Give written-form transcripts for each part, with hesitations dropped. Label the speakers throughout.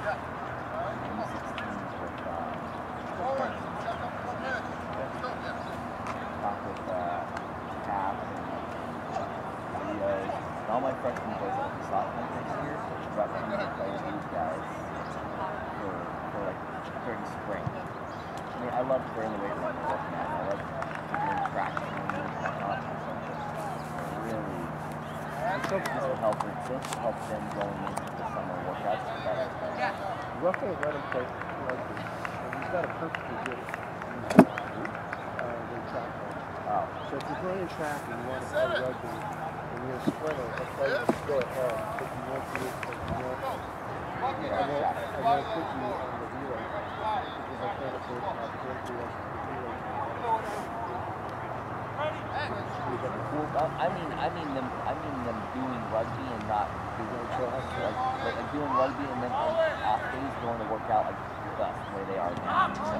Speaker 1: All my freshmen boys will be sophomores next year, but I'm going to play with these guys for like during spring. I mean, I love during the weight room working out. I love doing traction and whatnot. Really, this will help them going into the summer workouts.
Speaker 2: Roughly let him play like this. He's got a perfectly good track coach.
Speaker 1: Oh.
Speaker 2: So if you're running track and you want to play rugby, and you're a sprinter, let's play this, go ahead. But you want to, I want to put you on the relay because I can't afford to have to do the relay.
Speaker 1: I mean them doing rugby and not doing doing rugby and then off days going to work out like the way they are now. So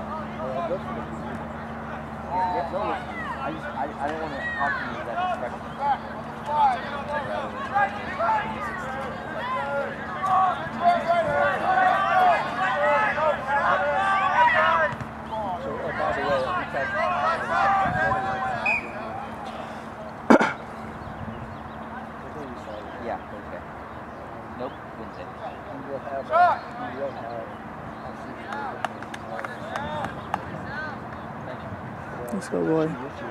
Speaker 1: I don't want to talk to you that expectation. Yeah, okay. Nope, Wednesday.
Speaker 3: Let's go, boy.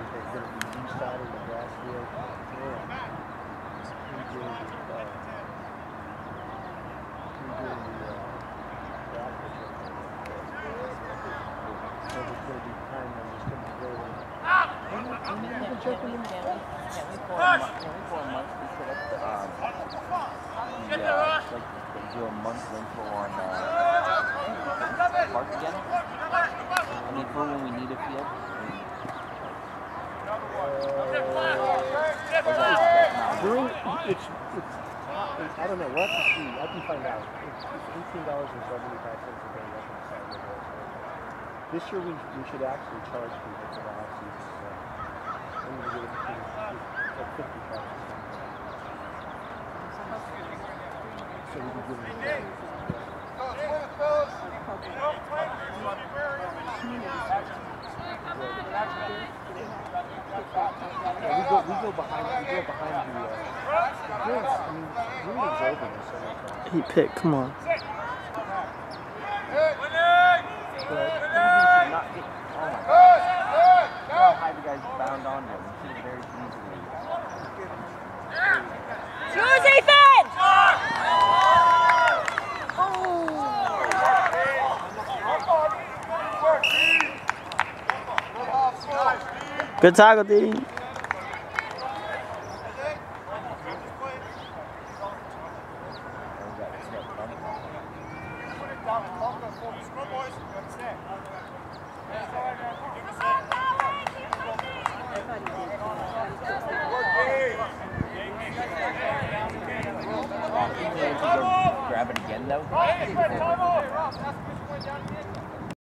Speaker 1: Do a month rental on Park again? I mean, for when we need a field.
Speaker 2: I don't know. We'll have to see. I can find out. It's $18.75 a day. This year we should actually charge people for the off-season. I'm going to get it like 50 charges. So we can give them we go behind the drinks. I mean, Rudy's open or something.
Speaker 3: He picked, come on.
Speaker 1: How high the guys bound on him. He should have very easily.
Speaker 4: Choose Ethan!
Speaker 3: Good tackle, D.
Speaker 1: Grab it again though.